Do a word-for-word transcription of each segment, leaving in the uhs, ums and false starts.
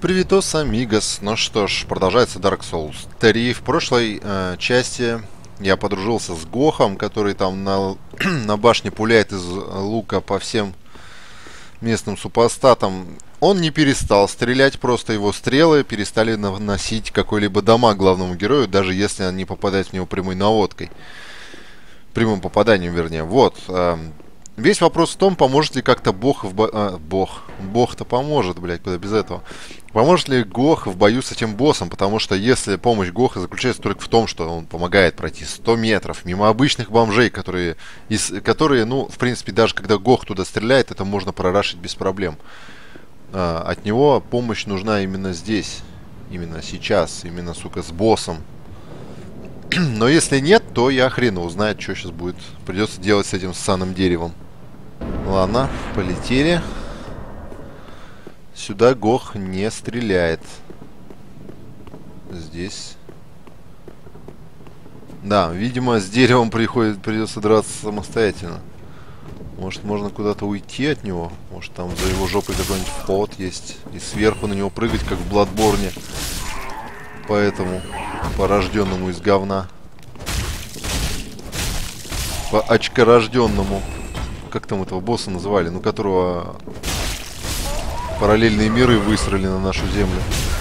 Привитос, амигос. Ну что ж, продолжается Dark Souls три. В прошлой э, части я подружился с Гохом, который там на, на башне пуляет из лука по всем местным супостатам. Он не перестал стрелять, просто его стрелы перестали наносить какой-либо дамаг главному герою, даже если он не попадает в него прямой наводкой. Прямым попаданием, вернее. Вот. Э, Весь вопрос в том, поможет ли как-то Бог в бо... а, Бог. Бог-то поможет, блядь, куда без этого. Поможет ли Гох в бою с этим боссом? Потому что если помощь Гоха заключается только в том, что он помогает пройти сто метров мимо обычных бомжей, которые, из... которые, ну, в принципе, даже когда Гох туда стреляет, это можно прорашить без проблем. А, от него помощь нужна именно здесь. Именно сейчас. Именно, сука, с боссом. Но если нет, то я хрен узнает, что сейчас будет. Придется делать с этим ссаным деревом. Ладно, полетели. Сюда Гох не стреляет. Здесь. Да, видимо, с деревом приходит, придется драться самостоятельно. Может, можно куда-то уйти от него? Может, там за его жопой какой-нибудь вход есть. И сверху на него прыгать, как в Бладборне. Поэтому порожденному из говна. По очкорожденному. Как там этого босса называли? Ну, которого параллельные миры высрали на нашу землю.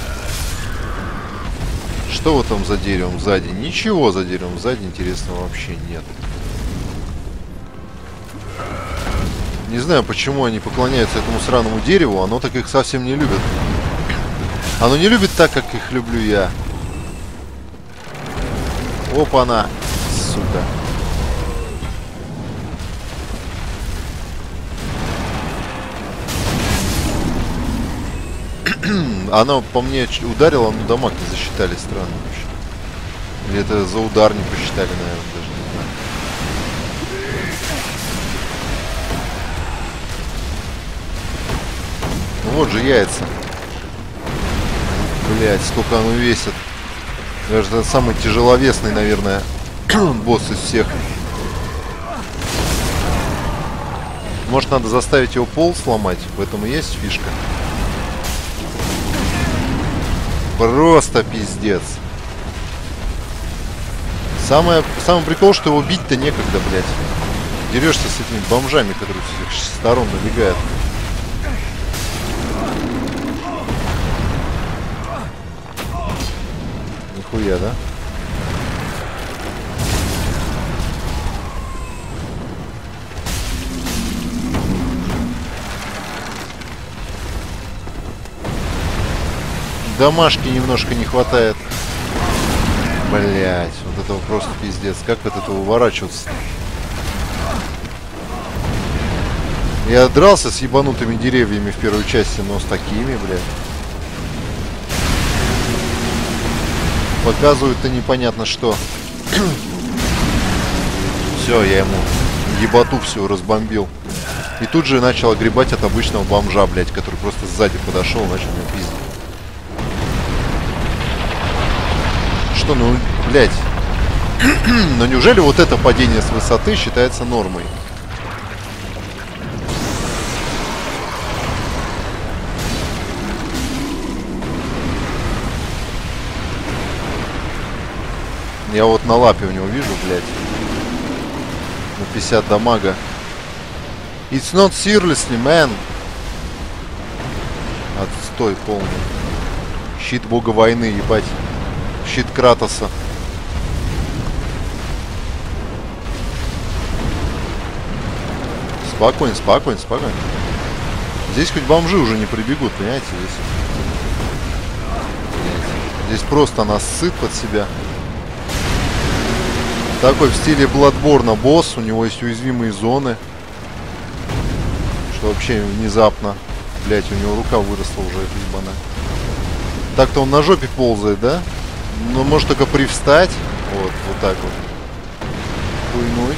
Что вот там за деревом сзади? Ничего за деревом сзади интересного вообще нет. Не знаю, почему они поклоняются этому сраному дереву. Оно так их совсем не любит. Оно не любит так, как их люблю я. Опа-на, сука. Оно по мне ударило, но дамаг не засчитали, странно вообще. Или это за удар не посчитали, наверное, даже не знаю. Ну вот же яйца. Блять, сколько оно весит. Даже это самый тяжеловесный, наверное, босс из всех. Может, надо заставить его пол сломать? В этом и есть фишка. Просто пиздец. Самое, самый прикол, что его бить-то некогда, блядь. Дерешься с этими бомжами, которые с всех сторон набегают. Нихуя, да? Домашки немножко не хватает. Блять, вот этого просто пиздец. Как от этого уворачиваться? Я дрался с ебанутыми деревьями в первой части, но с такими, блядь. Показывают-то непонятно что. Все, я ему ебату всю разбомбил. И тут же начал огребать от обычного бомжа, блядь, который просто сзади подошел, начал меня пиздить. Что, ну, блядь. Но неужели вот это падение с высоты считается нормой? Я вот на лапе у него вижу, блядь. На пятьдесят дамага. It's not seriously, man. Отстой полный. Щит бога войны, ебать. Щит Кратоса. Спокойно, спокойно, спокойно. Здесь хоть бомжи уже не прибегут, понимаете? Здесь, здесь просто насыт под себя. Такой в стиле Бладборна босс. У него есть уязвимые зоны. Что вообще внезапно. Блять, у него рука выросла уже, это ебаная. Так-то он на жопе ползает, да? Ну, может только привстать. Вот, вот так вот. Хуйнуть.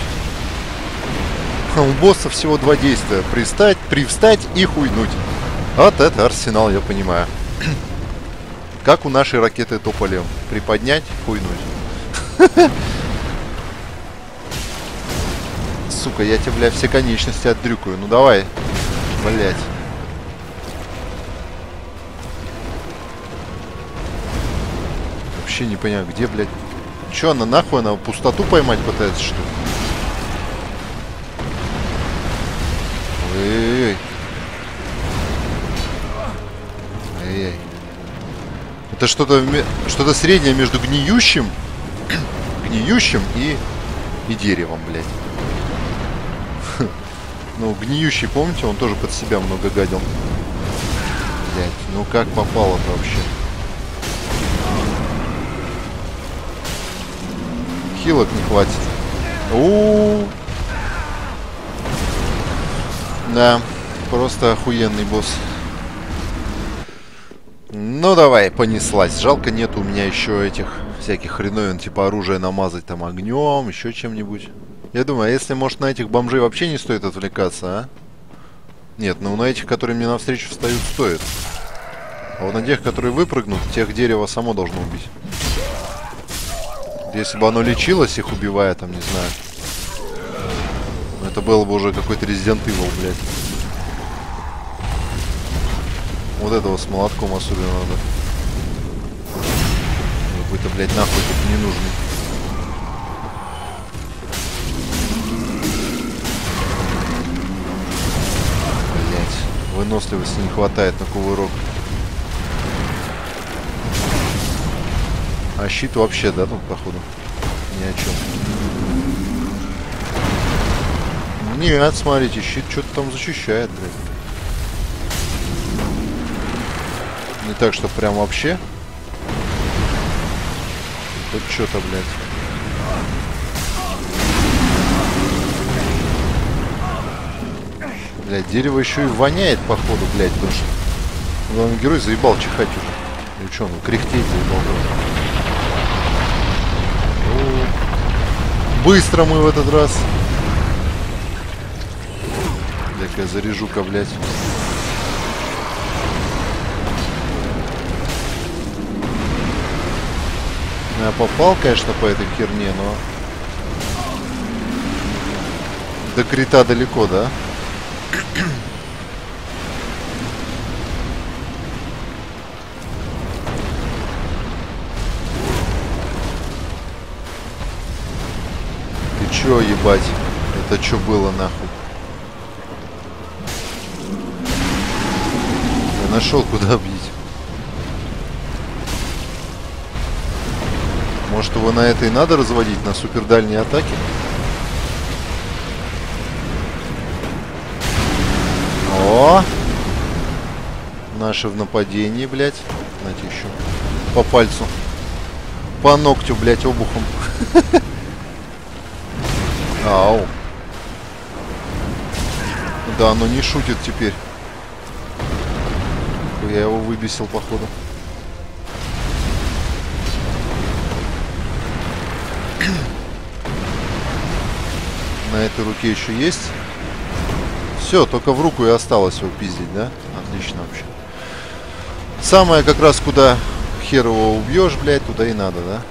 У босса всего два действия. Привстать, привстать и хуйнуть. Вот это арсенал, я понимаю. Как у нашей ракеты Тополев. Приподнять, хуйнуть. Сука, я тебе, бля, все конечности отдрюкаю. Ну давай. Блять. Вообще не понимаю, где, блядь. Че она нахуй? Она пустоту поймать пытается, что ли? Эй-эй-эй. Эй-эй. Это что-то что-то среднее между гниющим, гниющим и, и деревом, блядь. Ну, гниющий, помните, он тоже под себя много гадил. Блядь, ну как попало-то вообще? Хилок не хватит. У-у-у. Да, просто охуенный босс. Ну давай, понеслась. Жалко, нет у меня еще этих всяких хреновин, типа оружия намазать там огнем, еще чем-нибудь. Я думаю, а если, может, на этих бомжей вообще не стоит отвлекаться, а? Нет, ну на этих, которые мне навстречу встают, стоит. А вот на тех, которые выпрыгнут, тех дерево само должно убить. Если бы оно лечилось, их убивая, там, не знаю. Это было бы уже какой-то Resident Evil, блядь. Вот этого с молотком особенно надо. Какой-то, блядь, нахуй тут не нужный. Блядь, выносливости не хватает на кувырок. А щит вообще, да, тут, походу? Ни о чем. Нет, смотрите, щит что-то там защищает, блядь. Не так, что прям вообще. Тут что-то, блядь. Блядь, дерево еще и воняет, походу, блядь, потому что главный герой заебал чихать уже. Ну что, ну кряхтеть заебал тоже. Быстро мы в этот раз. Дай-ка заряжу-ка, блядь. Я попал, конечно, по этой херне, но до крита далеко, да? Ты чё, ебать? Это чё было, нахуй? Я нашел, куда бить. Может, его на это и надо разводить, на супердальние атаки? О! Наши в нападении, блядь. Знаете, еще по пальцу. По ногтю, блядь, обухом. Ау. Да, оно не шутит теперь. Я его выбесил, походу. На этой руке еще есть. Все, только в руку и осталось его пиздить, да? Отлично вообще. Самое как раз, куда хер его убьешь, блядь, туда и надо, да?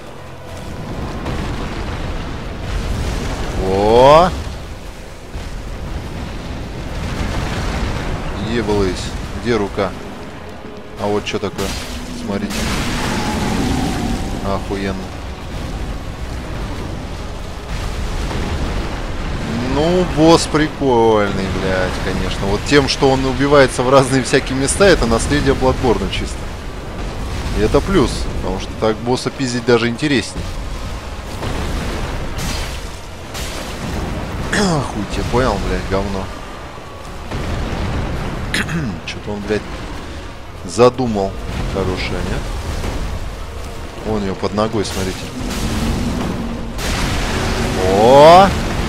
О! Ебалась. Где рука? А вот что такое? Смотрите. Охуенно. Ну, босс прикольный, блядь, конечно. Вот тем, что он убивается в разные всякие места, это наследие Bloodborne чисто. И это плюс, потому что так босса пиздить даже интересней. Хуй тебе, понял, блядь, говно. Что-то он, блядь, задумал. Хорошее, нет? Вон ее под ногой, смотрите. О!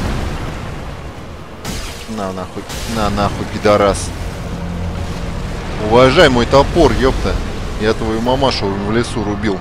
На нахуй, на нахуй, пидорас. Уважай мой топор, ёпта. Я твою мамашу в лесу рубил.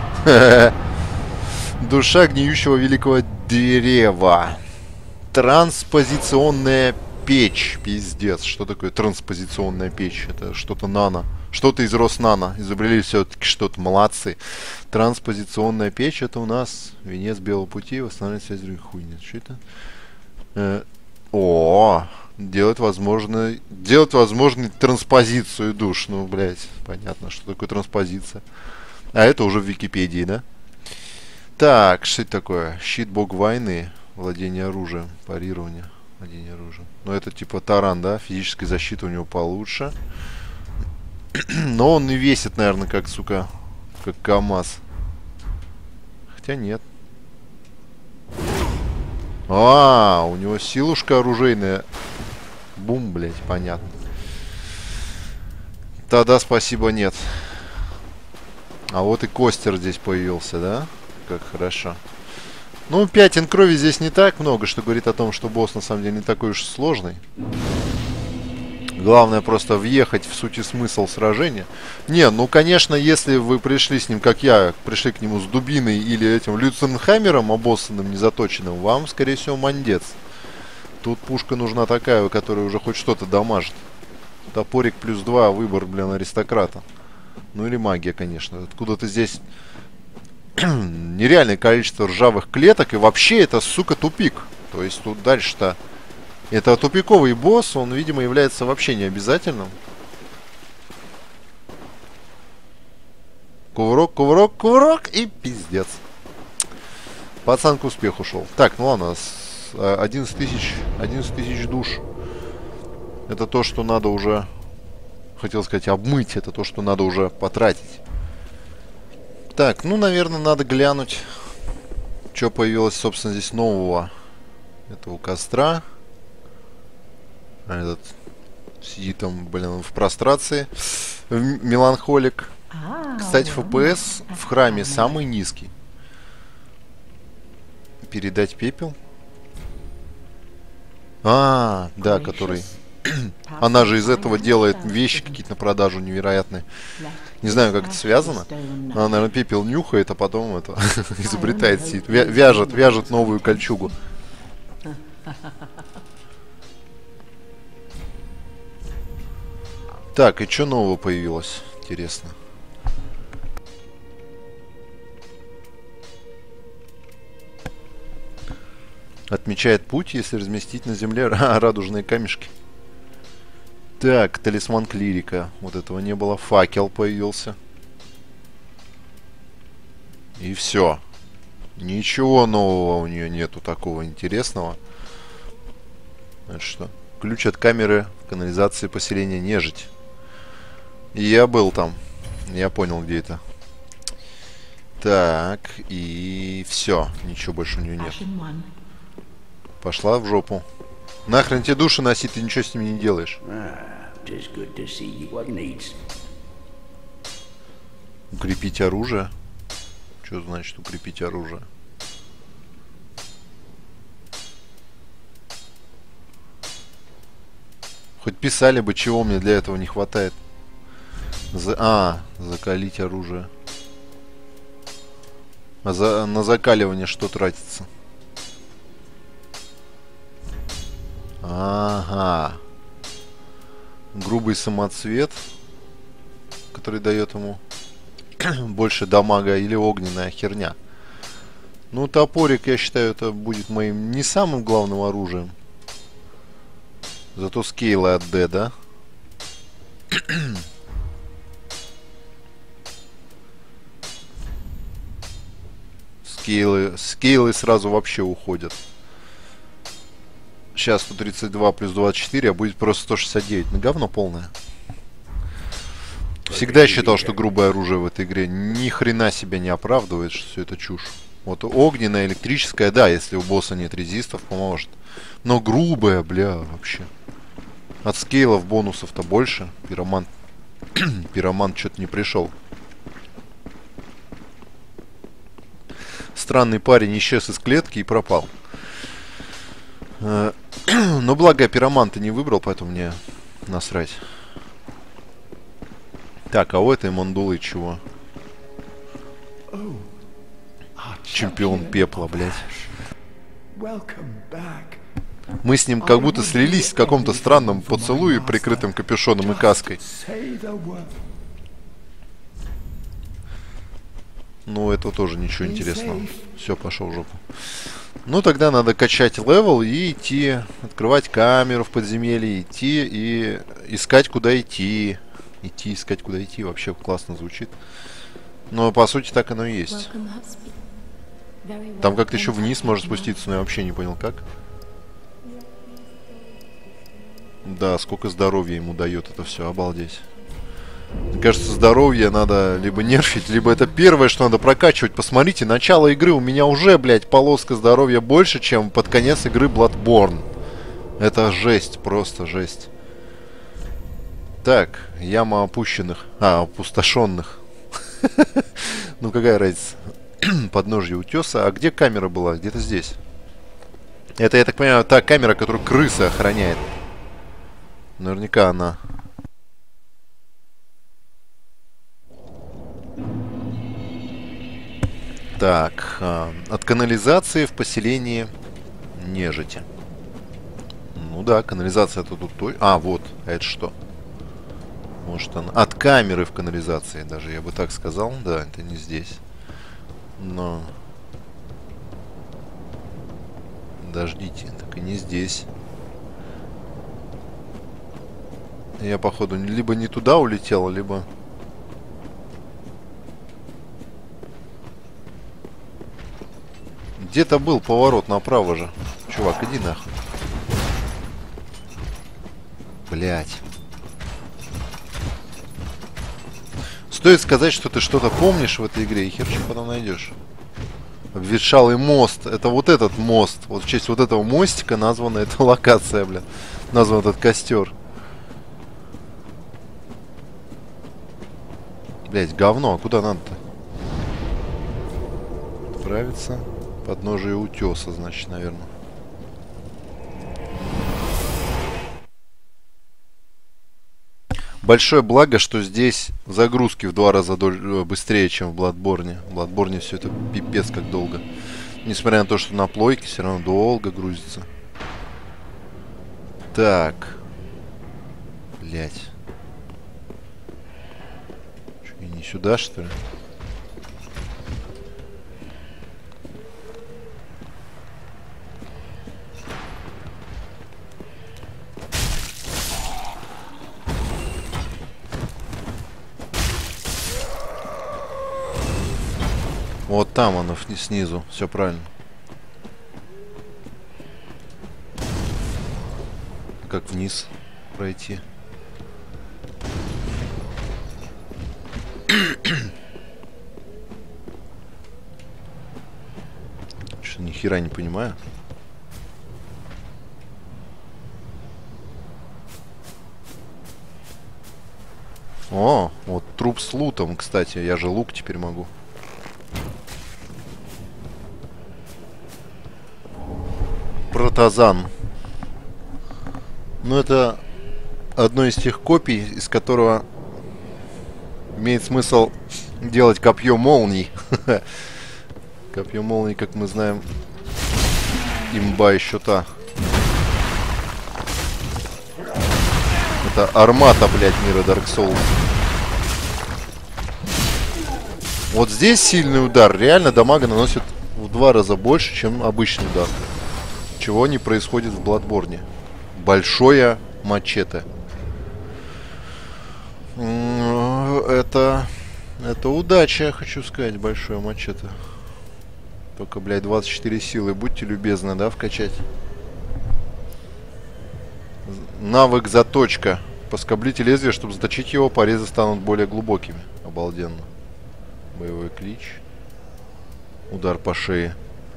Душа гниющего великого дерева. Транспозиционная печь. Пиздец. Что такое транспозиционная печь? Это что-то нано. Что-то из Роснано. Изобрели все-таки что-то. Молодцы. Транспозиционная печь. Это у нас венец белого пути. Восстанавливает связь других хуйни. Что это? Э, о, делать возможно, делать возможной транспозицию душ. Ну, блядь, понятно, что такое транспозиция. А это уже в Википедии, да? Так, что это такое? Щит бог войны. Владение оружием. Парирование. Владение оружием. Ну, это типа таран, да? Физическая защита у него получше. Но он и весит, наверное, как, сука, как КамАЗ. Хотя нет. А, у него силушка оружейная. Бум, блять, понятно. Тогда спасибо, нет. А вот и Костер здесь появился, да? Как хорошо. Ну, пятен крови здесь не так много, что говорит о том, что босс на самом деле не такой уж сложный. Главное просто въехать в суть и смысл сражения. Не, ну, конечно, если вы пришли с ним, как я, пришли к нему с дубиной или этим Люценхаммером обоссанным, незаточенным, вам, скорее всего, мандец. Тут пушка нужна такая, которая уже хоть что-то дамажит. Топорик плюс два, выбор, блин, аристократа. Ну или магия, конечно. Откуда-то здесь нереальное количество ржавых клеток. И вообще это, сука, тупик. То есть тут дальше-то... Это тупиковый босс, он, видимо, является вообще необязательным. Кувырок, кувырок, кувырок и пиздец. Пацан к успеху шел. Так, ну ладно, одиннадцать тысяч, одиннадцать тысяч душ. Это то, что надо уже, хотел сказать, обмыть. Это то, что надо уже потратить. Так, ну, наверное, надо глянуть, что появилось, собственно, здесь нового. Это у костра. А этот сидит там, блин, в прострации. Меланхолик. Кстати, эф пи эс в храме самый низкий. Передать пепел. А, да, который... Она же из этого делает вещи какие-то на продажу невероятные. Не знаю, как это связано. Она, наверное, пепел нюхает, а потом это изобретает сид. Вяжет, вяжет новую кольчугу. Так, и что нового появилось? Интересно. Отмечает путь, если разместить на земле радужные камешки. Так, талисман клирика. Вот этого не было. Факел появился. И все. Ничего нового у нее нету такого интересного. Это что? Ключ от камеры в канализации поселения Нежить. И я был там. Я понял, где это. Так, и все. Ничего больше у нее нет. Пошла в жопу. Нахрен тебе души носить, ты ничего с ними не делаешь. Укрепить оружие? Что значит укрепить оружие? Хоть писали бы, чего мне для этого не хватает. За... А, закалить оружие. А за... на закаливание что тратится? Ага. Грубый самоцвет, который дает ему больше дамага, или огненная херня. Ну, топорик, я считаю, это будет моим не самым главным оружием. Зато скейлы от Д, да? Скейлы, скейлы сразу вообще уходят. Сейчас сто тридцать два плюс двадцать четыре, а будет просто сто шестьдесят девять. Ну, говно полное. Всегда считал, что грубое оружие в этой игре ни хрена себя не оправдывает, что все это чушь. Вот огненное, электрическое, да, если у босса нет резистов, поможет. Но грубое, бля, вообще. От скейлов бонусов-то больше. Пиромант. Пиромант что-то не пришел. Странный парень исчез из клетки и пропал. Но благо я пироманта не выбрал, поэтому мне насрать. Так, а у этой мандулы чего? Чемпион пепла, блядь. Мы с ним как будто слились в каком-то странном поцелуе, прикрытым капюшоном и каской. Ну, это тоже ничего интересного. Все, пошел в жопу. Ну, тогда надо качать левел и идти, открывать камеру в подземелье, идти и искать, куда идти. Идти, искать, куда идти. Вообще классно звучит. Но, по сути, так оно и есть. Там как-то еще вниз может спуститься, но я вообще не понял, как. Да, сколько здоровья ему дает это все, обалдеть. Мне кажется, здоровье надо либо нерфить, либо это первое, что надо прокачивать. Посмотрите, начало игры у меня уже, блядь, полоска здоровья больше, чем под конец игры Bloodborne. Это жесть, просто жесть. Так, яма опущенных. А, опустошенных. Ну какая разница. Подножье утеса. А где камера была? Где-то здесь. Это, я так понимаю, та камера, которую крыса охраняет. Наверняка она. Так, а, от канализации в поселении нежити. Ну да, канализация это тут той. А, вот, а это что? Может она... От камеры в канализации, даже я бы так сказал. Да, это не здесь. Но... Подождите, так и не здесь. Я, походу, либо не туда улетел, либо... Где-то был поворот направо же. Чувак, иди нахуй. Блять. Стоит сказать, что ты что-то помнишь в этой игре, и хер что потом найдешь. Обветшалый мост. Это вот этот мост. Вот в честь вот этого мостика названа эта локация, бля. Назван этот костер. Блять, говно. А куда надо-то? Отправиться. Подножие утеса, значит, наверное. Большое благо, что здесь загрузки в два раза быстрее, чем в Bloodborne. В Bloodborne все это пипец как долго. Несмотря на то, что на плойке все равно долго грузится. Так. Блять. Что, не сюда, что ли? Вот там оно снизу, все правильно. Как вниз пройти? Что, ни хера не понимаю. О, вот труп с лутом, кстати. Я же лук теперь могу. Протазан. Ну, это одно из тех копий, из которого имеет смысл делать копье молний. Копье молний, как мы знаем, имба еще та. Это армата, блядь, мира Dark Souls. Вот здесь сильный удар реально дамага наносит в два раза больше, чем обычный удар. Чего не происходит в Bloodborne. Большое мачете. Это... Это удача, я хочу сказать, большое мачете. Только, блядь, двадцать четыре силы. Будьте любезны, да, вкачать. Навык заточка. Поскоблите лезвие, чтобы заточить его, порезы станут более глубокими. Обалденно. Боевой клич. Удар по шее.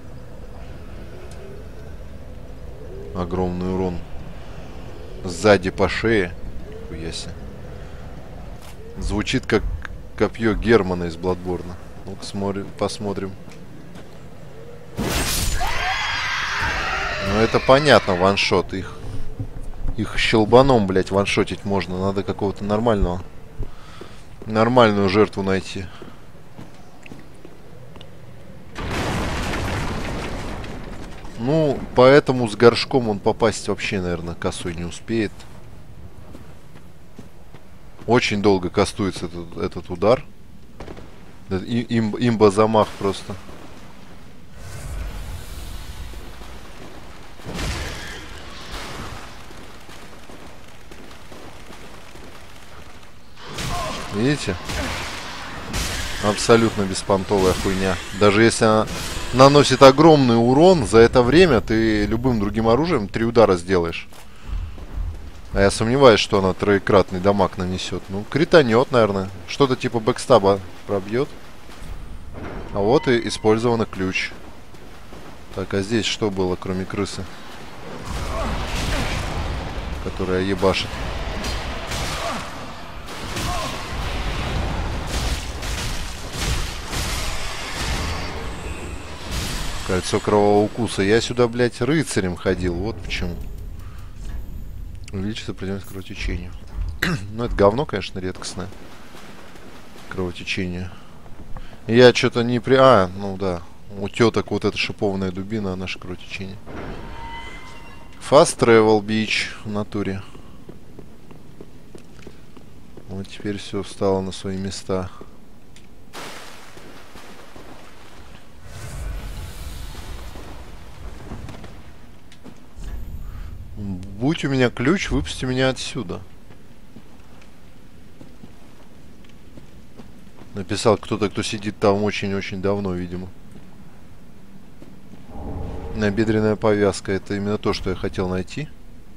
Огромный урон. Сзади по шее. Нихуя себе. Звучит как копье Германа из Bloodborne. Ну-ка смотрим, посмотрим. Ну это понятно, ваншот. Их, их щелбаном, блять, ваншотить можно. Надо какого-то нормального. Нормальную жертву найти. Ну, поэтому с горшком он попасть вообще, наверное, косой не успеет. Очень долго кастуется этот, этот удар. И, им, имба замах просто. Видите? Абсолютно беспонтовая хуйня. Даже если она наносит огромный урон. За это время ты любым другим оружием три удара сделаешь. А я сомневаюсь, что она троекратный дамаг нанесет. Ну, кританет, наверное. Что-то типа бэкстаба пробьет. А вот и использован ключ. Так, а здесь что было, кроме крысы? Которая ебашит. Кольцо кровавого укуса. Я сюда, блядь, рыцарем ходил. Вот почему. Увеличится сопротивляемость кровотечению. Ну, это говно, конечно, редкостное. Кровотечение. Я что-то не при... А, ну да. У теток вот эта шипованная дубина, а наше кровотечение. Fast Travel Beach в натуре. Вот теперь все встало на свои места. Будь у меня ключ, выпусти меня отсюда. Написал кто-то, кто сидит там очень-очень давно, видимо. Набедренная повязка. Это именно то, что я хотел найти.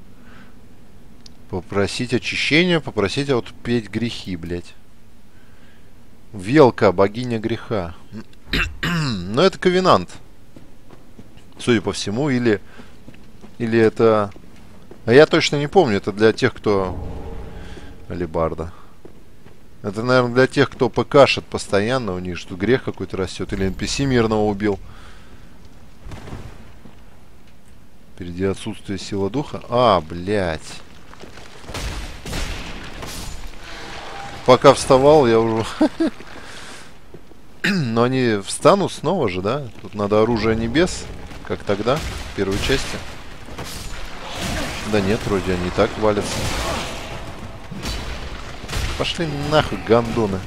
Попросить очищения, попросить отпеть грехи, блядь. Велка, богиня греха. Но это ковенант. Судя по всему, или... Или это... А я точно не помню, это для тех, кто... Алибарда. Это, наверное, для тех, кто ПКшит постоянно, у них что грех какой-то растет. Или эн пи си мирного убил. Впереди отсутствие силы духа. А, блядь. Пока вставал, я уже... Но они встанут снова же, да? Тут надо оружие небес, как тогда, в первой части. Да нет, вроде они и так валятся. Пошли нахуй, гандоны.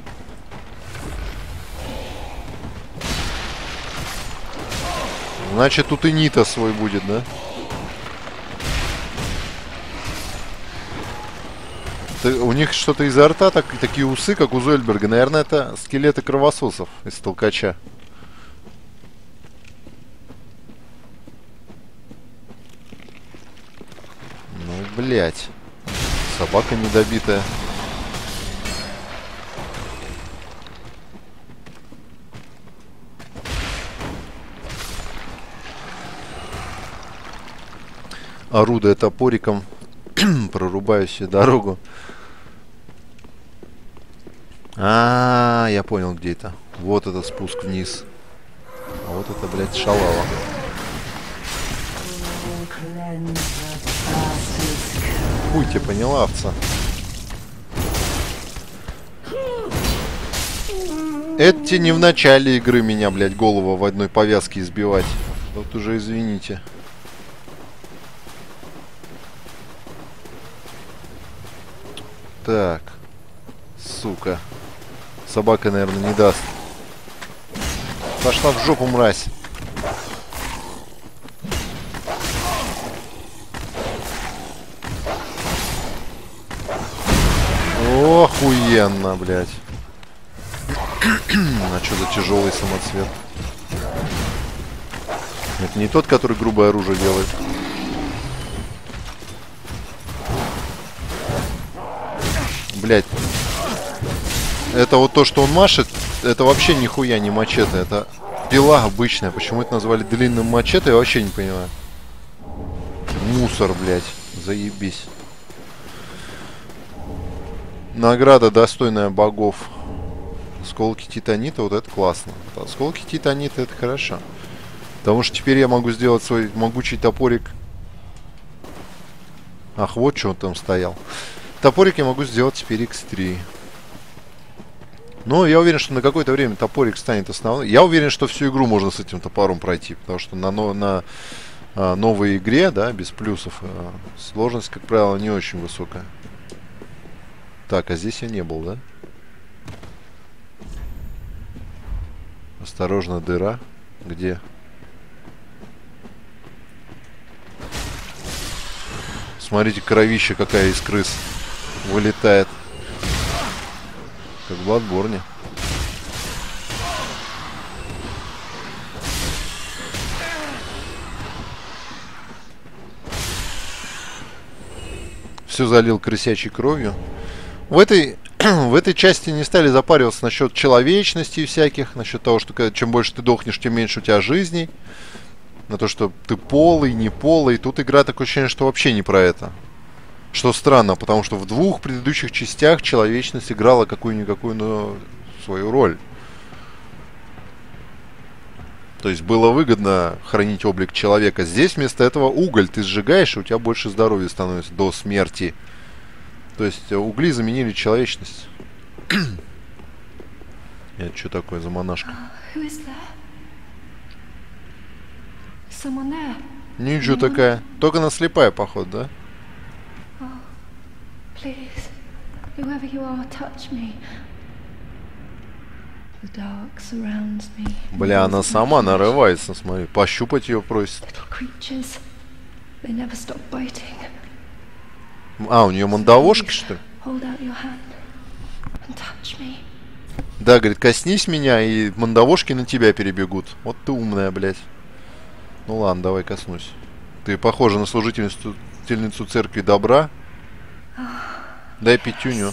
Значит, тут и Нита свой будет, да? Ты, у них что-то изо рта, так, такие усы, как у Зольберга. Наверное, это скелеты кровососов из толкача. Ну, блять. Собака недобитая. Орудуя топориком, прорубаю себе дорогу. А, -а, а, я понял, где это. Вот это спуск вниз. А вот это, блядь, шалава. Хуй тебе, поняла, овца. Это не в начале игры меня, блядь, голову в одной повязке избивать. Тут уже извините. Так. Сука. Собака, наверное, не даст. Пошла в жопу, мразь. Охуенно, блядь. А что за тяжелый самоцвет? Это не тот, который грубое оружие делает. Блядь. Это вот то, что он машет, это вообще нихуя не мачете. Это пила обычная. Почему это назвали длинным мачете, я вообще не понимаю. Мусор, блядь. Заебись. Награда, достойная богов. Осколки титанита, вот это классно. Осколки титанита, это хорошо. Потому что теперь я могу сделать свой могучий топорик. Ах, вот что он там стоял. Топорик я могу сделать теперь икс три. Но я уверен, что на какое-то время топорик станет основным. Я уверен, что всю игру можно с этим топором пройти. Потому что на, на а, новой игре, да, без плюсов, а, сложность, как правило, не очень высокая. Так, а здесь я не был, да? Осторожно, дыра. Где? Смотрите, кровища какая из крыс вылетает. Как в Bloodborne. все залил крысячей кровью. В этой, в этой части не стали запариваться насчет человечности всяких, насчет того, что чем больше ты дохнешь, тем меньше у тебя жизней. На то, что ты полый, не полый. Тут игра такое ощущение, что вообще не про это. Что странно, потому что в двух предыдущих частях человечность играла какую-никакую, но свою роль. То есть было выгодно хранить облик человека. Здесь вместо этого уголь ты сжигаешь, и у тебя больше здоровья становится до смерти. То есть угли заменили человечность. Это что такое за монашка? Ничего такая. Только она слепая, походу, да? Бля, она сама нарывается, смотри. Пощупать ее просит. А, у нее мандавошки, что ли? Да, говорит, коснись меня, и мандавошки на тебя перебегут. Вот ты умная, блядь. Ну ладно, давай коснусь. Ты похожа на служительницу, служительницу церкви добра. Дай пятюню.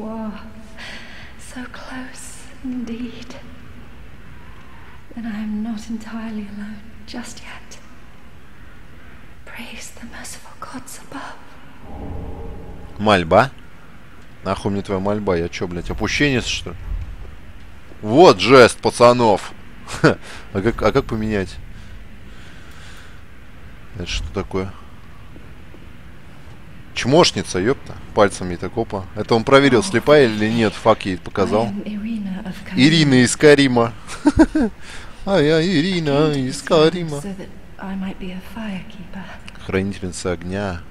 Мольба? Нахуй мне твоя мольба? Я чё, блядь, опущенец, что ли? Вот жест, пацанов! А как, а как поменять? Это что такое? Чмошница, ёпта. Пальцем Митакопа. Это он проверил, слепая или нет. Фак ей показал. Ирина из Карима. А я Ирина из Карима. Хранительница огня.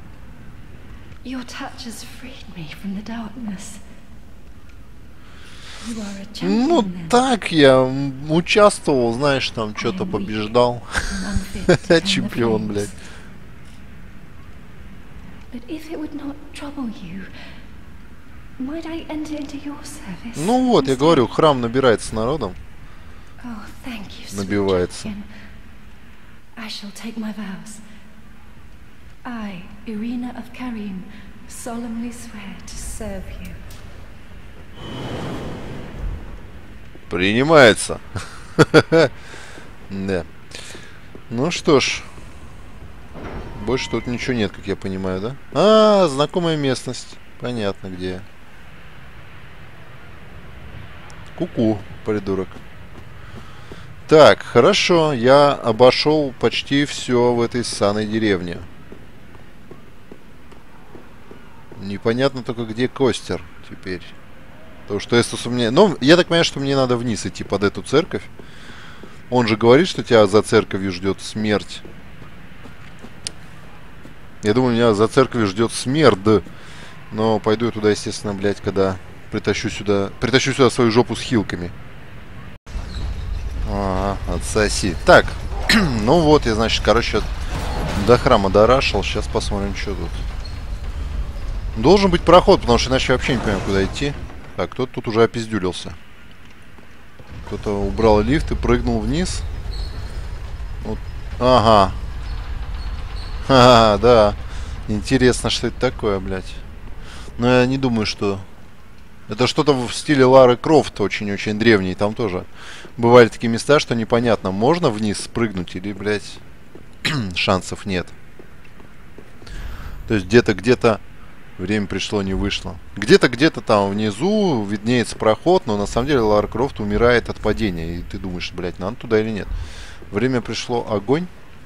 Ну, так я участвовал, знаешь, там что-то побеждал. Чемпион, блядь. Ну вот, я говорю, храм набирается народом. Набивается. I, Irina of Karim, solemnly swear to serve you. Принимается. Да. Ну что ж. Больше тут ничего нет, как я понимаю, да? А, знакомая местность. Понятно, где. Ку-ку, придурок. Так, хорошо. Я обошел почти все в этой ссаной деревне. Непонятно только, где Костер теперь. Потому что Эстус у меня... Ну, я так понимаю, что мне надо вниз идти под эту церковь. Он же говорит, что тебя за церковью ждет смерть. Я думаю, меня за церковью ждет смерть. Но пойду я туда, естественно, блядь, когда притащу сюда... Притащу сюда свою жопу с хилками. Ага, отсоси. Так, ну вот, я, значит, короче, до храма дорашил. Сейчас посмотрим, что тут. Должен быть проход, потому что иначе вообще не понимаю, куда идти. Так, кто-то тут уже опиздюлился. Кто-то убрал лифт и прыгнул вниз. Вот. Ага. Ха-ха, да. Интересно, что это такое, блядь. Но я не думаю, что... Это что-то в стиле Лары Крофт, очень-очень древний. Там тоже бывали такие места, что непонятно, можно вниз спрыгнуть или, блядь, шансов нет. То есть где-то, где-то... Время пришло, не вышло. Где-то, где-то там внизу виднеется проход, но на самом деле Лара Крофт умирает от падения. И ты думаешь, блядь, надо туда или нет. Время пришло, огонь.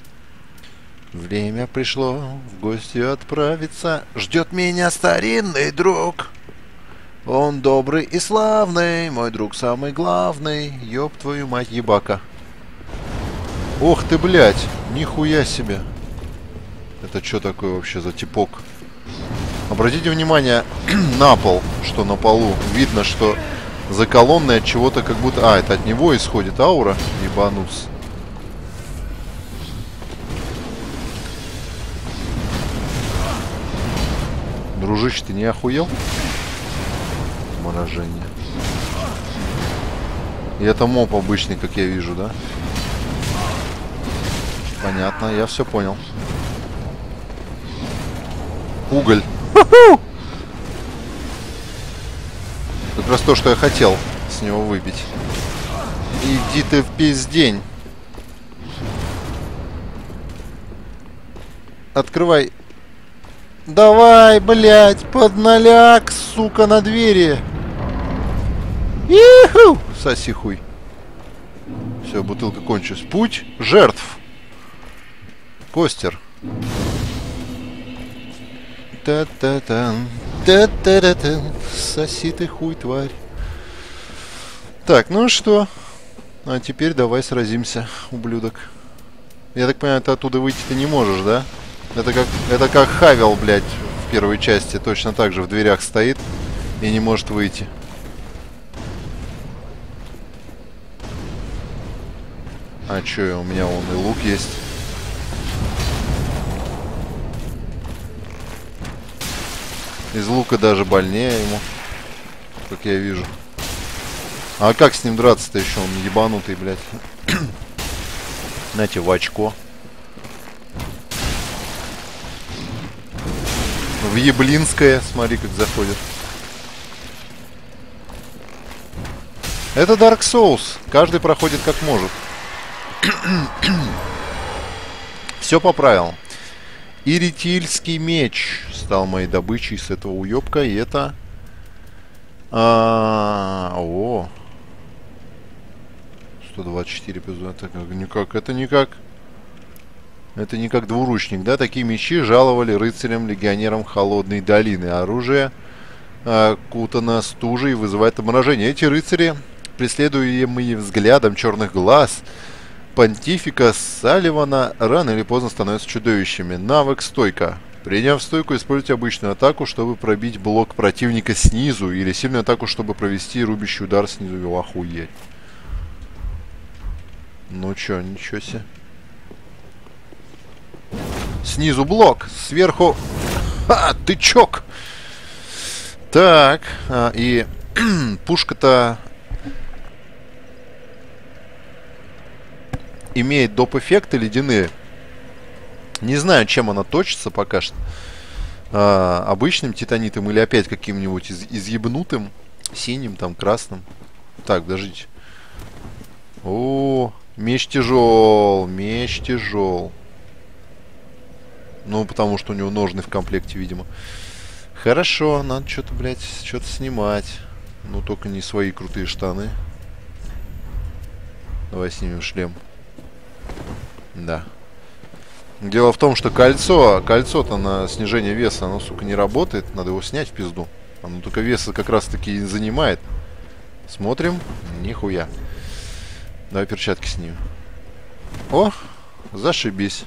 Время пришло в гости отправиться. Ждет меня старинный друг. Он добрый и славный, мой друг самый главный. Ёб твою мать, ебака. Ох ты, блядь, нихуя себе. Это что такое вообще за типок? Обратите внимание на пол, что на полу видно, что за колонной от чего-то как будто... А, это от него исходит аура. Ебанус. Дружище, ты не охуел? Морожение. И это моб обычный, как я вижу, да? Понятно, я все понял. Уголь. Как раз то, что я хотел с него выбить. Иди ты в пиздень. Открывай. Давай, блядь, под ноляк, сука, на двери. Иху! Соси хуй. Все, бутылка кончилась. Путь жертв. Костер. Та-та-тан. Та-та-та-тан. Соси ты хуй, тварь. Так, ну что? А теперь давай сразимся, ублюдок. Я так понимаю, ты оттуда выйти ты не можешь, да? Это как, это как Хавел, блядь, в первой части. Точно так же в дверях стоит и не может выйти. А чё, у меня вон и лук есть. Из лука даже больнее ему, как я вижу. А как с ним драться-то еще? Он ебанутый, блядь. Знаете, в очко. В Еблинское, смотри, как заходит. Это Dark Souls. Каждый проходит как может. Все поправил. Иритильский меч стал моей добычей с этого уебка. И это... А -а -а, о. сто двадцать четыре эпизода. Это как, никак. Это никак. Это не как двуручник, да? Такие мечи жаловали рыцарям-легионерам Холодной долины. Оружие э, кутано стужей и вызывает обморожение. Эти рыцари, преследуемые взглядом черных глаз понтифика Салливана, рано или поздно становятся чудовищами. Навык стойка. Приняв стойку, используйте обычную атаку, чтобы пробить блок противника снизу, или сильную атаку, чтобы провести рубящий удар снизу. Охуеть. Ну чё, ничего себе. Снизу блок, сверху... Ха, тычок! Так, а, и пушка-то имеет доп-эффекты ледяные. Не знаю, чем она точится пока что. А, обычным титанитом или опять каким-нибудь из изъебнутым. Синим, там, красным. Так, подождите. О, меч тяжел, меч тяжел. Ну, потому что у него ножны в комплекте, видимо. Хорошо, надо что-то, блядь, что-то снимать. Ну, только не свои крутые штаны. Давай снимем шлем. Да. Дело в том, что кольцо, кольцо-то на снижение веса, оно, сука, не работает. Надо его снять в пизду. Оно только веса как раз-таки и занимает. Смотрим. Нихуя. Давай перчатки снимем. О, зашибись.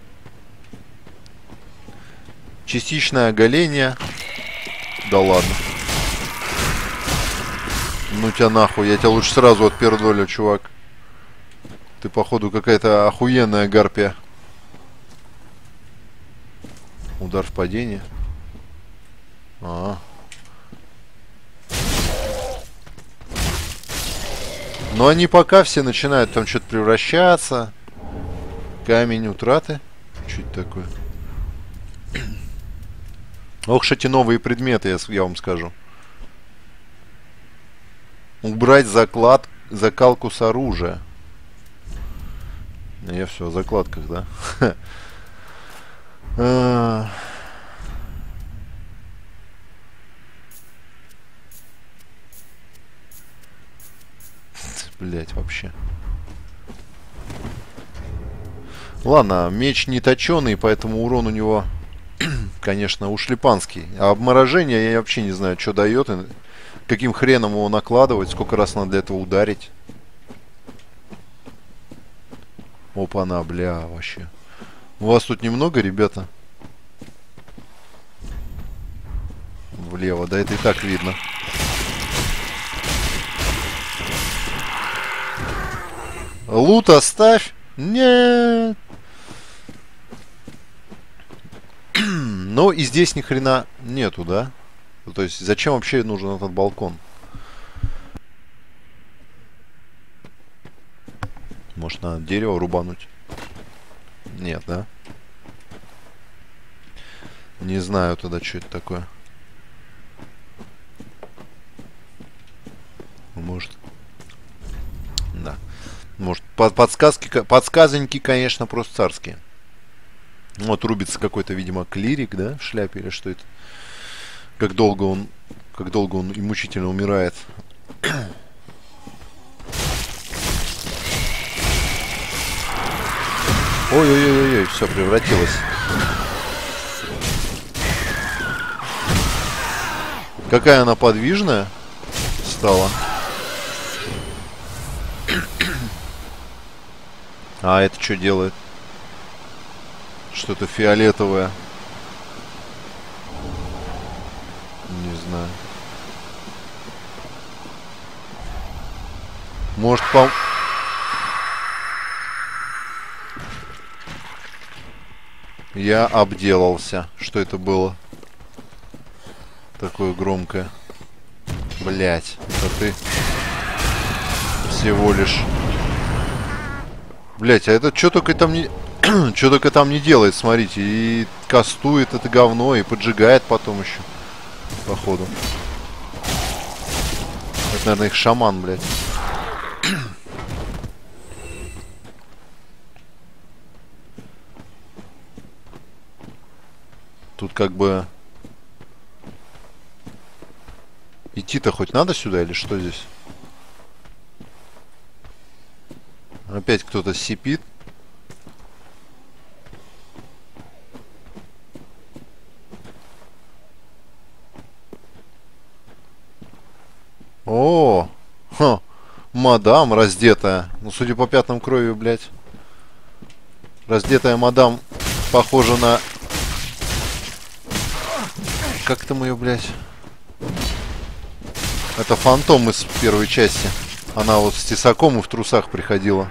Частичное оголение. Да ладно. Ну тебя нахуй, я тебя лучше сразу отпердолю, чувак. Ты, походу, какая-то охуенная гарпия. Удар в падение. А, -а. Но они пока все начинают там что-то превращаться. Камень утраты. Что это такое? Ох, что эти новые предметы, я, я вам скажу. Убрать заклад, закалку с оружия. Я все о закладках, да? Блять, вообще. Ладно, меч не точеный, поэтому урон у него, конечно, ушлепанский. А обморожение я вообще не знаю, что дает. Каким хреном его накладывать, сколько раз надо для этого ударить. Опа-на, бля, вообще. У вас тут немного, ребята? Влево, да это и так видно. Лут оставь. Нет. Но и здесь ни хрена нету, да? То есть зачем вообще нужен этот балкон? Может, надо дерево рубануть? Нет, да? Не знаю тогда, что это такое. Может. Да. Может, под подсказки, подсказоньки, конечно, просто царские. Вот рубится какой-то, видимо, клирик, да, в шляпе или что это? Как долго он, как долго он и мучительно умирает. Ой-ой-ой-ой, все превратилось. Какая она подвижная стала. А это что делает? Что-то фиолетовое. Не знаю. Может, пом... Я обделался. Что это было? Такое громкое. Блять, это ты всего лишь. Блять, а это что только там не... что только там не делает, смотрите. И кастует это говно, и поджигает потом еще. Походу. Это, наверное, их шаман, блять. Тут как бы... Идти-то хоть надо сюда или что здесь? Опять кто-то сипит. О, ха, мадам раздетая. Ну, судя по пятнам крови, блядь. Раздетая мадам похожа на... Как там ее, блядь? Это фантом из первой части. Она вот с тесаком и в трусах приходила.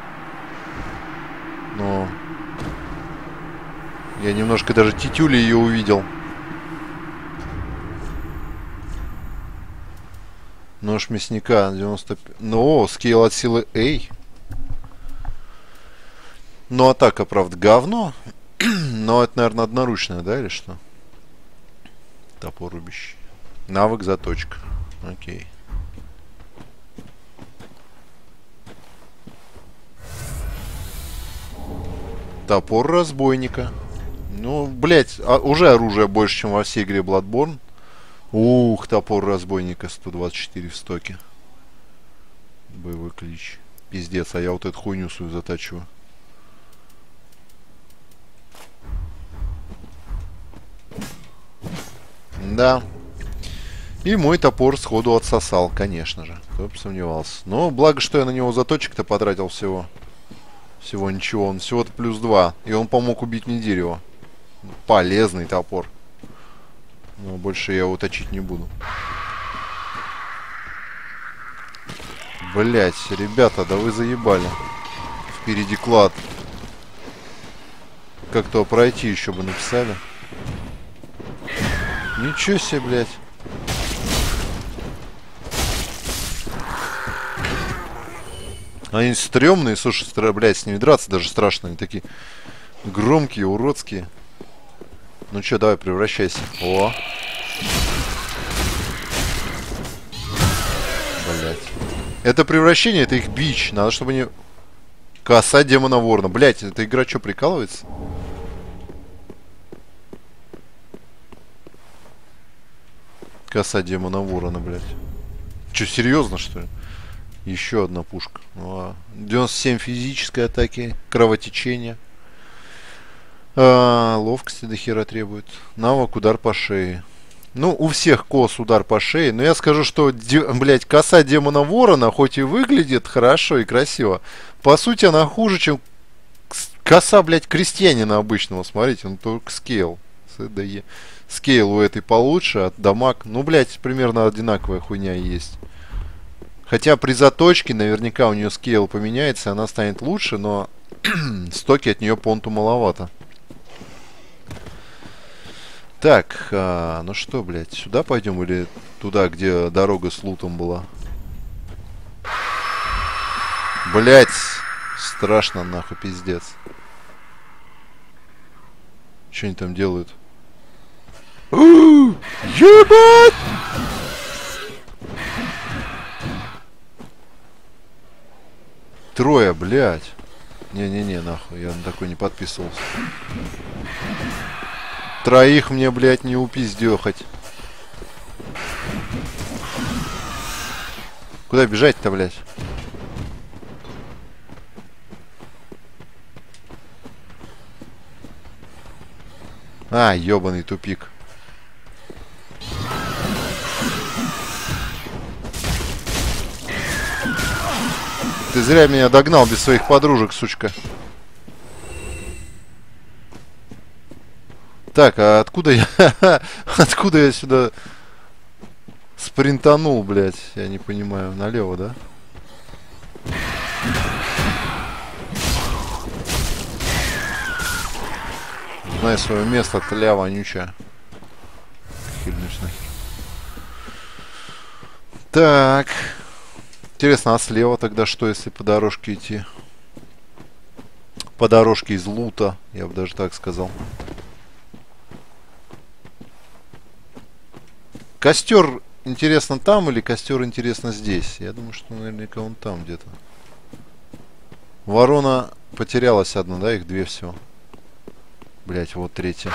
Но... Я немножко даже титюли ее увидел. Нож мясника девяносто пять. Ну, скейл от силы A. Ну, атака, правда, говно. Но это, наверное, одноручная, да, или что? Топор рубящий. Навык заточка. Окей. Топор разбойника. Ну, блять, а, уже оружие больше, чем во всей игре Bloodborne. Ух, топор разбойника сто двадцать четыре в стоке. Боевой клич. Пиздец, а я вот эту хуйню свою затачиваю. Да. И мой топор сходу отсосал, конечно же. Кто бы сомневался. Но благо, что я на него заточек-то потратил всего. Всего ничего. Он всего-то плюс два. И он помог убить мне дерево. Полезный топор. Но больше я его точить не буду. Блять, ребята, да вы заебали. Впереди клад. Как-то пройти еще бы написали. Ничего себе, блядь. Они стрёмные, слушай, стра... блядь, с ними драться даже страшно. Они такие громкие, уродские. Ну чё, давай, превращайся. О. Блядь. Это превращение, это их бич. Надо, чтобы они... Коса демона ворона. Блядь, эта игра что, прикалывается? Коса демона ворона, блядь. Че, серьезно, что ли? Еще одна пушка. О, девяносто семь физической атаки. Кровотечение. А, ловкости до хера требует. Навык удар по шее. Ну, у всех кос удар по шее. Но я скажу, что, блядь, коса демона ворона, хоть и выглядит хорошо и красиво, по сути она хуже, чем коса, блядь, крестьянина обычного. Смотрите, ну только скейл. Скейл у этой получше, от дамаг. Ну, блядь, примерно одинаковая хуйня есть. Хотя при заточке наверняка у нее скейл поменяется, она станет лучше, но стоки от нее понту маловато. Так, а, ну что, блядь, сюда пойдем или туда, где дорога с лутом была? Блядь, страшно нахуй, пиздец. Что они там делают? Ебать! Трое, блядь. Не-не-не, нахуй, я на такой не подписывался. Троих мне, блядь, не упиздёхать. Куда бежать-то, блядь? А, ёбаный тупик. Ты зря меня догнал без своих подружек, сучка. Так, а откуда я... откуда я сюда спринтанул, блядь? Я не понимаю. Налево, да? Знаю свое место, тля вонючая. Хильнусь нахер. Так. Интересно, а слева тогда что, если по дорожке идти? По дорожке из лута, я бы даже так сказал. Костер, интересно, там или костер, интересно, здесь? Я думаю, что наверняка он там где-то. Ворона потерялась одна, да? Их две всего. Блять, вот третья.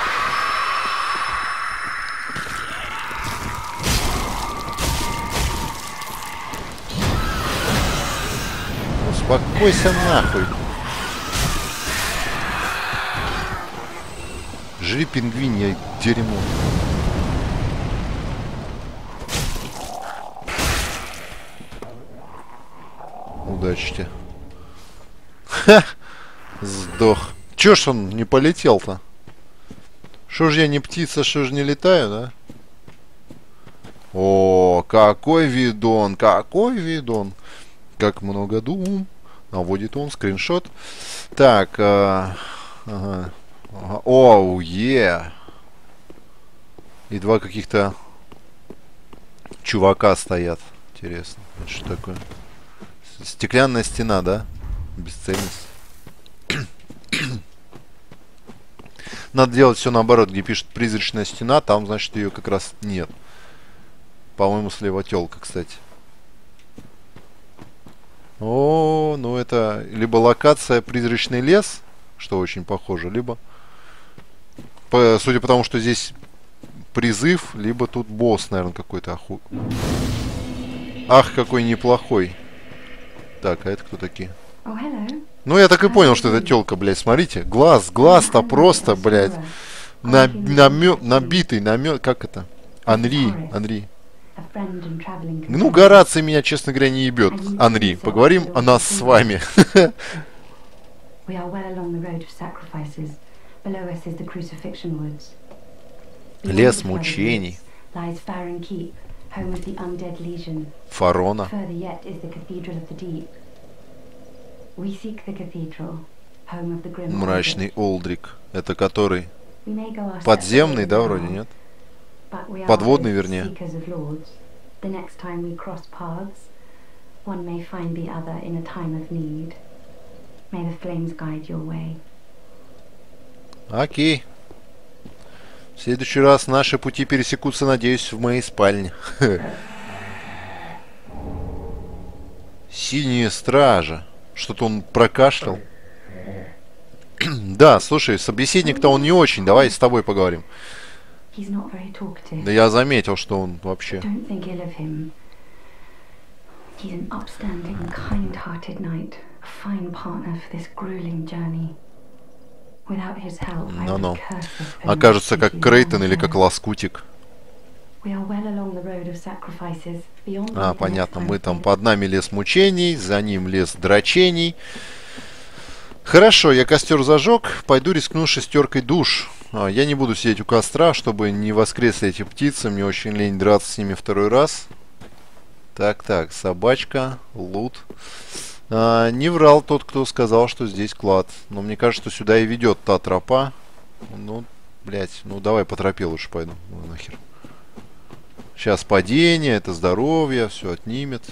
Успокойся нахуй. Жри пингвинья, дерьмо. Удачи тебе. Ха! Сдох. Чё ж он не полетел-то? Шо ж я не птица, шо ж не летаю, да? О, какой видон, какой видон. Как много дум. Наводит он скриншот. Так, а, ага. Ага. Оу, е. И два каких-то чувака стоят. Интересно, это что такое? Стеклянная стена, да? Бесцельность. Надо делать все наоборот, где пишет призрачная стена, там, значит, ее как раз нет. По-моему, слева телка, кстати. О, ну это либо локация призрачный лес, что очень похоже, либо, по, судя по тому, что здесь призыв, либо тут босс, наверное, какой-то оху... Ах, какой неплохой. Так, а это кто такие? Oh, ну, я так и понял, что это тёлка, блядь, смотрите. Глаз, глаз-то просто, блядь, на, намё, набитый, намё... Как это? Анри, Анри. Ну, Гораций меня, честно говоря, не ебет. Анри, поговорим о нас с вами. Лес мучений. Фарона. Мрачный Олдрик. Это который? Подземный, да, вроде, нет? Подводный, вернее. Окей. В следующий раз наши пути пересекутся, надеюсь, в моей спальне. Синие стражи. Что-то он прокашлял. Да, слушай, собеседник-то он не очень. Давай с тобой поговорим. Да я заметил, что он вообще... Ну-ну. Окажется, как Крейтон или как Лоскутик. А, понятно. Мы там под нами лес мучений, за ним лес дрочений. Хорошо, я костер зажег. Пойду рискну шестеркой душ. А, я не буду сидеть у костра, чтобы не воскресли эти птицы. Мне очень лень драться с ними второй раз. Так, так, собачка, лут. А, не врал тот, кто сказал, что здесь клад. Но мне кажется, что сюда и ведет та тропа. Ну, блять, ну давай по тропе лучше пойду. Ну, нахер. Сейчас падение, это здоровье, все отнимет.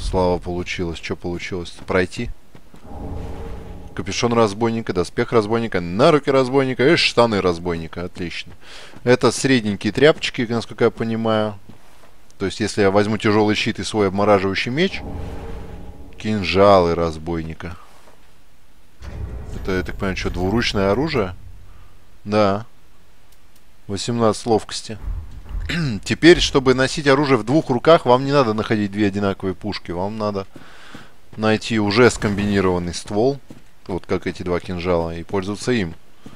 Слава получилось. Что получилось? Пройти? Капюшон разбойника, доспех разбойника, наруки разбойника и штаны разбойника. Отлично. Это средненькие тряпочки, насколько я понимаю. То есть, если я возьму тяжелый щит и свой обмораживающий меч, кинжалы разбойника. Это, я так понимаю, что, двуручное оружие? Да. восемнадцать ловкости. Теперь, чтобы носить оружие в двух руках, вам не надо находить две одинаковые пушки. Вам надо найти уже скомбинированный ствол. Вот как эти два кинжала. И пользоваться им.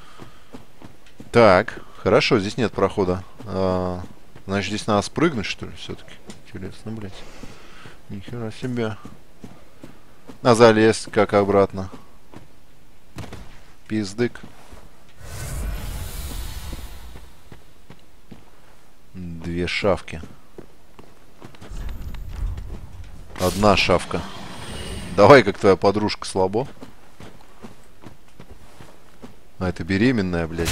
Так. Хорошо, здесь нет прохода. А, значит, здесь надо спрыгнуть, что ли, все-таки? Интересно, блядь. Нихера себе. А залезть как обратно? Пиздык. Две шавки. Одна шавка. Давай, как твоя подружка, слабо. А, это беременная, блядь.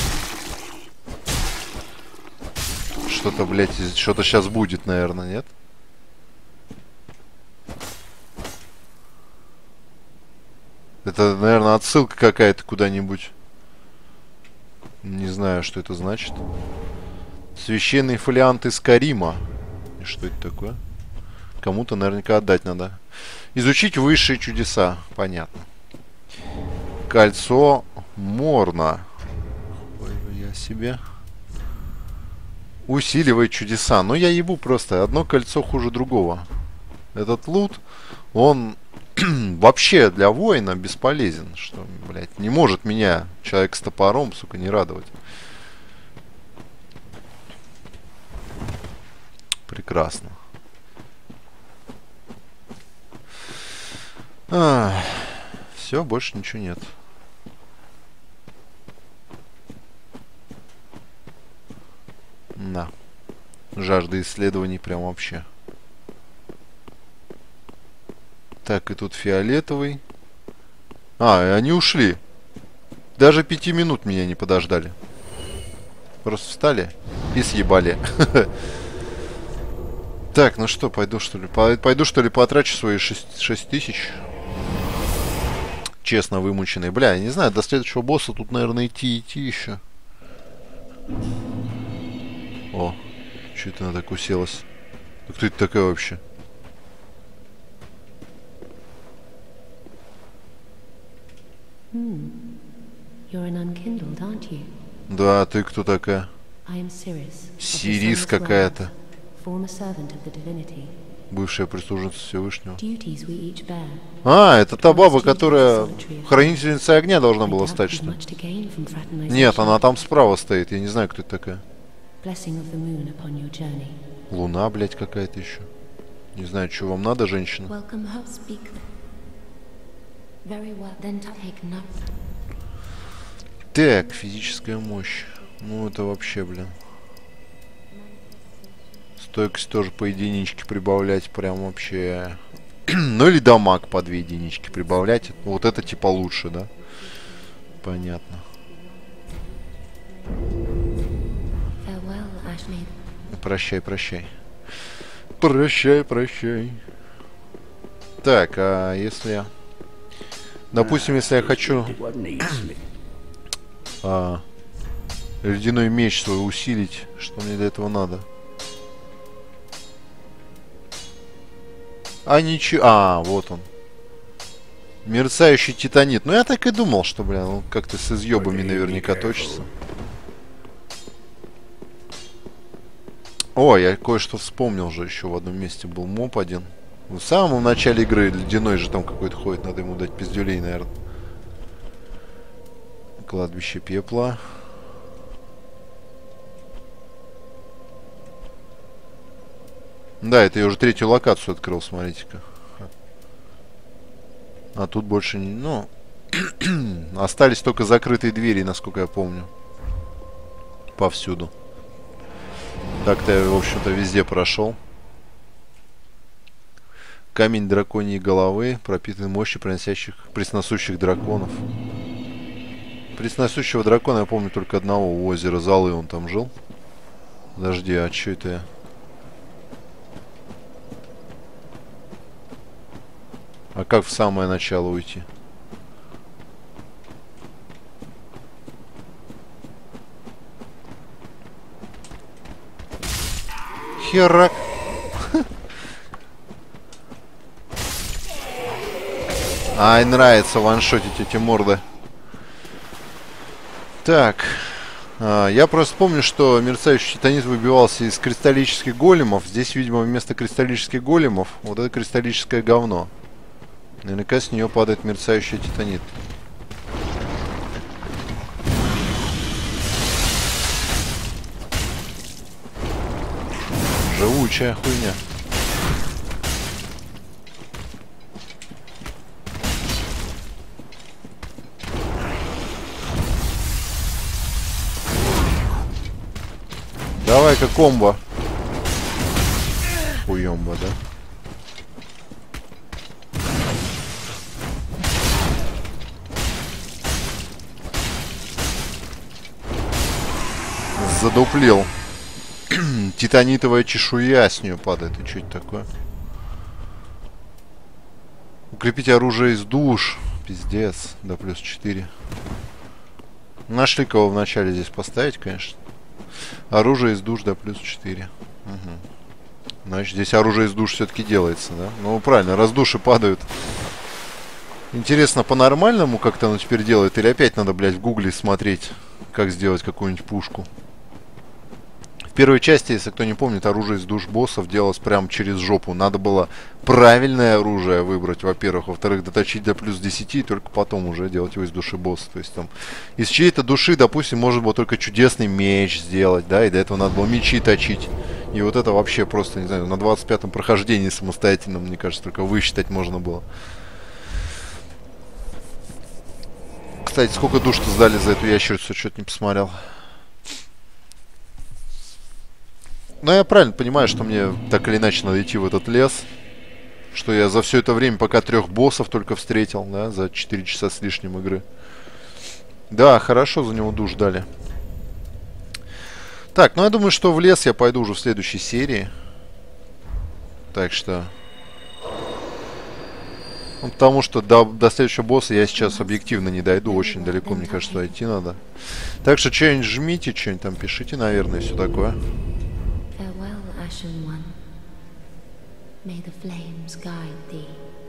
Что-то, блядь, что-то сейчас будет, наверное, нет? Это, наверное, отсылка какая-то куда-нибудь. Не знаю, что это значит. Священный фолиант из Карима. И что это такое? Кому-то наверняка отдать надо. Изучить высшие чудеса. Понятно. Кольцо Морна. Ой, я себе. Усиливает чудеса. Но я ебу просто. Одно кольцо хуже другого. Этот лут, он вообще для воина бесполезен. Что, блядь, не может меня человек с топором, сука, не радовать. Прекрасно. А, все, больше ничего нет. Да. Жажда исследований прям вообще. Так, и тут фиолетовый. А, и они ушли. Даже пяти минут меня не подождали. Просто встали и съебали. Так, ну что, пойду что ли? Пойду что ли потрачу свои шесть тысяч. Честно вымученный. Бля, я не знаю, до следующего босса тут, наверное, идти идти еще. О, что это она так уселась? Да кто это такая вообще? Hmm. You're an unkindled, aren't you? Да, ты кто такая? I am Sirius. Сирис какая-то. Former servant of the divinity. Бывшая прислужница Всевышнего. Duties we each bear. А, это та баба, которая хранительницей огня должна была стать, что ли? Нет, она там справа стоит. Я не знаю, кто это такая. Луна, блядь, какая-то еще. Не знаю, что вам надо, женщина. Так, физическая мощь. Ну, это вообще, блин. Стойкость тоже по единичке прибавлять. Прям вообще... Ну, или дамаг по две единички прибавлять. Вот это типа лучше, да? Понятно. Прощай, прощай. Прощай, прощай. Так, а если... Допустим, если я хочу... а, ледяной меч свой усилить, что мне для этого надо? А ничего... А, вот он. Мерцающий титанит. Ну, я так и думал, что, бля, он как-то с изъебами наверняка точится. О, я кое-что вспомнил же. Еще в одном месте был моб один. В самом начале игры ледяной же там какой-то ходит. Надо ему дать пиздюлей, наверное. Кладбище пепла. Да, это я уже третью локацию открыл, смотрите-ка. А тут больше не... Ну... Остались только закрытые двери, насколько я помню. Повсюду. Так-то я, в общем-то, везде прошел. Камень драконьей головы, пропитанный мощью приносящих, пресносущих драконов. Пресносущего дракона я помню только одного. У озера Золы он там жил. Подожди, а что это я? А как в самое начало уйти? Херак. Ай, нравится ваншотить эти морды. Так. А, я просто помню, что мерцающий титанит выбивался из кристаллических големов. Здесь, видимо, вместо кристаллических големов вот это кристаллическое говно. Наверняка с нее падает мерцающий титанит. Живучая хуйня. Давай-ка комбо. Хуёмба, да? Задуплил. Титанитовая чешуя с нее падает. И что это такое? Укрепить оружие из душ. Пиздец. Да, плюс четыре. Нашли кого вначале здесь поставить, конечно. Оружие из душ, да, плюс четыре. Угу. Значит, здесь оружие из душ все-таки делается, да? Ну, правильно, раз души падают. Интересно, по-нормальному как-то оно теперь делает? Или опять надо, блядь, в гугле смотреть, как сделать какую-нибудь пушку? В первой части, если кто не помнит, оружие из душ боссов делалось прям через жопу. Надо было правильное оружие выбрать, во-первых. Во-вторых, доточить до плюс десяти, и только потом уже делать его из души босса. То есть там из чьей-то души, допустим, можно было только чудесный меч сделать, да, и до этого надо было мечи точить. И вот это вообще просто, не знаю, на двадцать пятом прохождении самостоятельном, мне кажется, только высчитать можно было. Кстати, сколько душ-то сдали за эту ящерицу, что-то не посмотрел. Но я правильно понимаю, что мне так или иначе надо идти в этот лес. Что я за все это время пока трех боссов только встретил, да, за четыре часа с лишним игры. Да, хорошо за него душ дали. Так, ну я думаю, что в лес я пойду уже в следующей серии. Так что... Ну, потому что до, до следующего босса я сейчас объективно не дойду. Очень далеко, мне кажется, дойти надо. Так что что-нибудь жмите, что-нибудь там пишите, наверное, и все такое. Farewell, Ashen One. May the flames guide thee.